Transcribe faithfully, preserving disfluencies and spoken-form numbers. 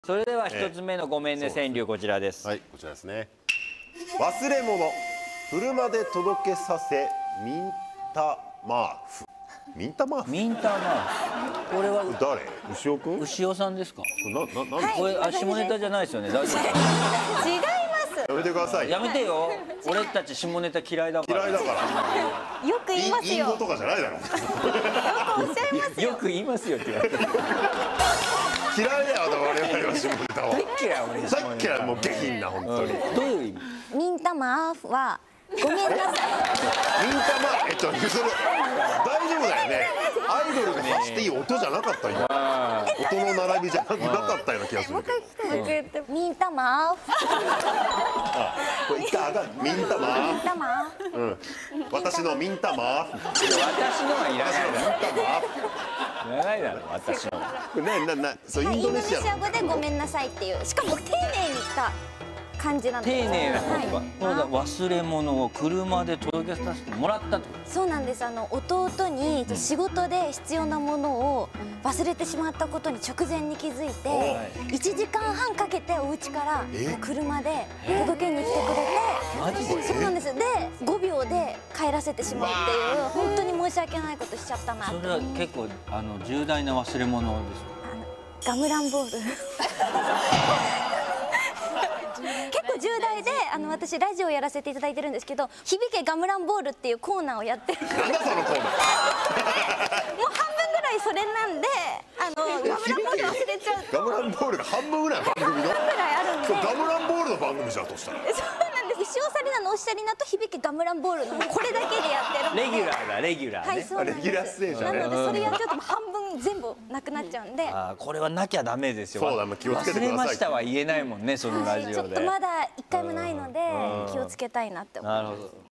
それでは一つ目のごめんね川柳こちらです。 はい、こちらですね。忘れ物、車で届けさせ、ミンタマーフ。ミンタマーフ。 ミンタマーフ。これは誰？牛尾くん？ 牛尾さんですか？ な、な、なん、 これあ下ネタじゃないですよね。大丈夫ですか？ 違います。 やめてください。 やめてよ。俺たち下ネタ嫌いだから。 嫌いだから。 よく言いますよ。 隠語とかじゃないだろ。 よくおっしゃいますよ。 よく言いますよって言われて。 嫌いだよ、我々は下ネタは。 大嫌い俺。 さっきからもう下品な本当に。 どういう意味？ ミンタマーフはごめんなさい。 ミンタマーえっとそれ大丈夫だよね。アイドルが発していい音じゃなかった今。音の並びじゃなかったような気がするけど。 ミンタマーフ。 これ一回あかん。ミンタマー。 ミンタマーフ。 うん。私のミンタマー。 私のはいらないだろ。 ミンタマー。 いらないだろ私の。 これね、な、な、そうインドネシアの。 インドネシア語でごめんなさいっていう、しかも丁寧に言った感じなんです。 丁寧な言葉。 はいこれが忘れ物を車で届けさせてもらったと。 そうなんです。あの弟に仕事で必要なものを忘れてしまったことに直前に気づいて、いちじかんはんかけてお家から車で届けに来てくれマジで？ て、そうなんです。でごびょうで帰らせてしまうっていう本当に申し訳ないことしちゃったなって。 それは結構あの重大な忘れ物ですか？ ガムランボール結構重大で、あの私ラジオやらせていただいてるんですけど「響けガムランボール」っていうコーナーをやってる。 なんだそのコーナー。 もう半分ぐらいそれなんで、あのガムランボール忘れちゃうとガムランボールが半分ぐらい番組の。 半分ぐらいあるんで。 そうガムランボールの番組じゃとしたら。 そうなんです。塩サリナのおっしゃりなと響けガムランボールのこれだけでやってるので。 レギュラーだレギュラーね。 はい、そうなんです。 レギュラー出演者ね。 なのでそれやっちゃうともう半分全部なくなっちゃうんで。 あーこれはなきゃダメですよ。 そうだ、もう気をつけてください。 忘れましたは言えないもんねそのラジオで。 ちょっとまだ一回もないので気をつけたいなって思います。 なるほど。